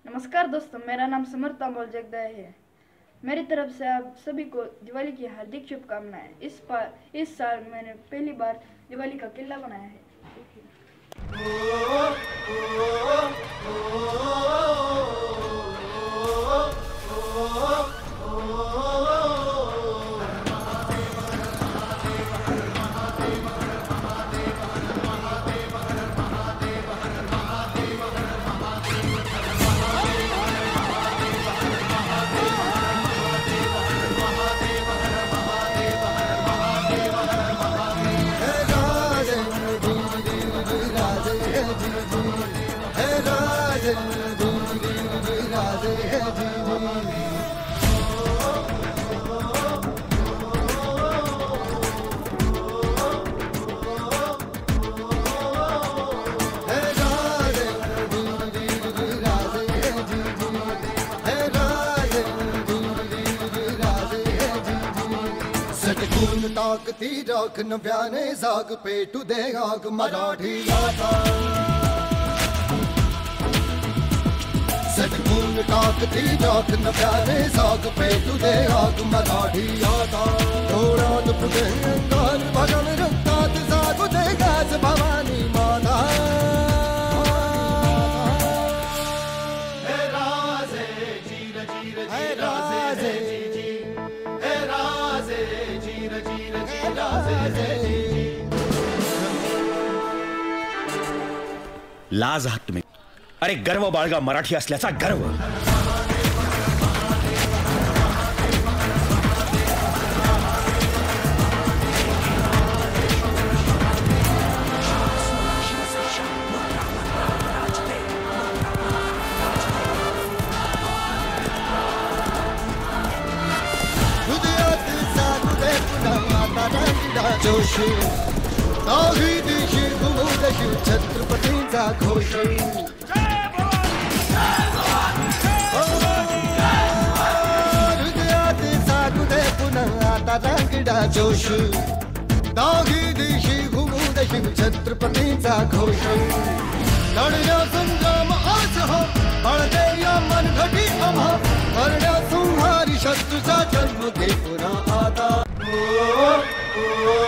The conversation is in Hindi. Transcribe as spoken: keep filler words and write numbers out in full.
नमस्कार दोस्तों, मेरा नाम समर्थ अमोल जगदाय है। मेरी तरफ से आप सभी को दिवाली की हार्दिक शुभकामनाएं। इस बार इस साल मैंने पहली बार दिवाली का किला बनाया है। सटकून ताकती राख नव्याने जाग पेटू दे आग मराठी आता सटकून ताकती राख नव्याने जाग पेटू दे आग मराठी आता डोळ्यात पुढे अंगार भगन रक्तात जागू दे गाज भवानी माता हे राजे जीर जीर हे राजे लाज आहात तुम्ही. अरे गर्व बाळगा मराठी असल्याचा गर्व. जोशी दाही दिशी घुमूदशी छत्रपतींचा घोष हृदयात जागू दे पुन्हा आता रांगडा जोश दाही दिशी घुमूदशी छत्रपतींचा घोष लढण्या संग्राम आज हो हळदे या मनघटी आम्हा करण्या संहारी शत्रूचा जन्म घे पुन्हा आता. Oh